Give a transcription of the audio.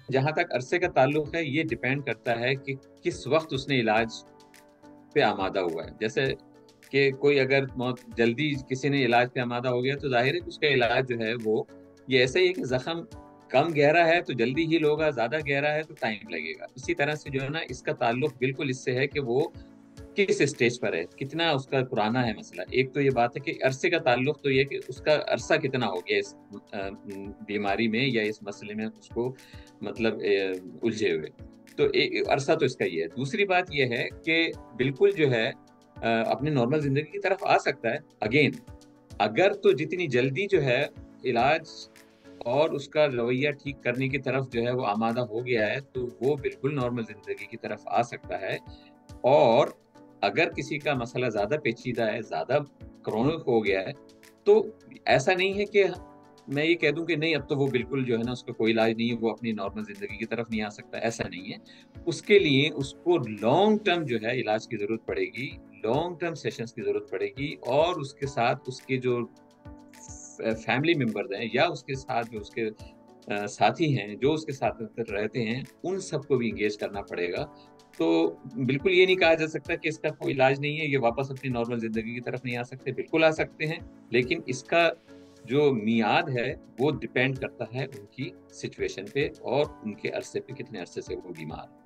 जहाँ तक अरसे का ताल्लुक है, ये डिपेंड करता है कि किस वक्त उसने इलाज पे आमादा हुआ है। जैसे कि कोई अगर बहुत जल्दी किसी ने इलाज पे आमादा हो गया, तो जाहिर है कि उसका इलाज जो है वो, ये ऐसा ही है कि जख्म कम गहरा है तो जल्दी हील होगा, ज्यादा गहरा है तो टाइम लगेगा। इसी तरह से जो है ना, इसका ताल्लुक बिल्कुल इससे है कि वो किस स्टेज पर है, कितना उसका पुराना है मसला। एक तो ये बात है कि अरसे का ताल्लुक तो ये कि उसका अरसा कितना हो गया इस बीमारी में या इस मसले में उसको, मतलब उलझे हुए। तो एक अरसा तो इसका ये है। दूसरी बात ये है कि बिल्कुल जो है अपने नॉर्मल जिंदगी की तरफ आ सकता है अगेन, अगर तो जितनी जल्दी जो है इलाज और उसका रवैया ठीक करने की तरफ जो है वो आमादा हो गया है, तो वो बिल्कुल नॉर्मल जिंदगी की तरफ आ सकता है। और अगर किसी का मसला ज्यादा पेचीदा है, ज्यादा क्रोनिक हो गया है, तो ऐसा नहीं है कि मैं ये कह दूं कि नहीं अब तो वो बिल्कुल जो है ना उसका कोई इलाज नहीं है, वो अपनी नॉर्मल जिंदगी की तरफ नहीं आ सकता, ऐसा नहीं है। उसके लिए उसको लॉन्ग टर्म जो है इलाज की जरूरत पड़ेगी, लॉन्ग टर्म सेशंस की जरूरत पड़ेगी, और उसके साथ उसके जो फैमिली मेंबर्स हैं या उसके साथ जो उसके साथी हैं जो उसके साथ रहते हैं, उन सबको भी इंगेज करना पड़ेगा। तो बिल्कुल ये नहीं कहा जा सकता कि इसका कोई इलाज नहीं है, ये वापस अपनी नॉर्मल जिंदगी की तरफ नहीं आ सकते, बिल्कुल आ सकते हैं। लेकिन इसका जो मियाद है वो डिपेंड करता है उनकी सिचुएशन पे और उनके अरसे पे, कितने अरसे से वो बीमार है।